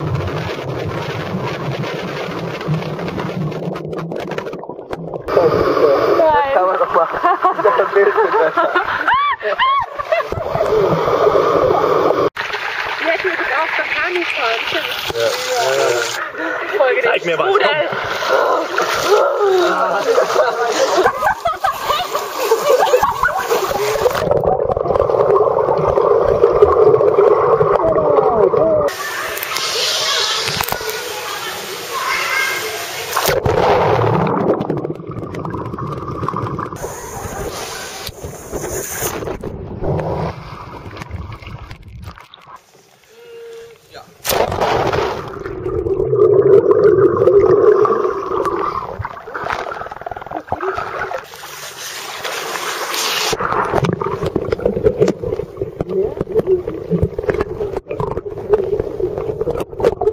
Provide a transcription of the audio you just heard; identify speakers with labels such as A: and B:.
A: Nein. Kann man doch machen. Das Bild wird besser.
B: Die hätten wir das auch doch gar nicht fahren.
C: Ja. Zeig mir was.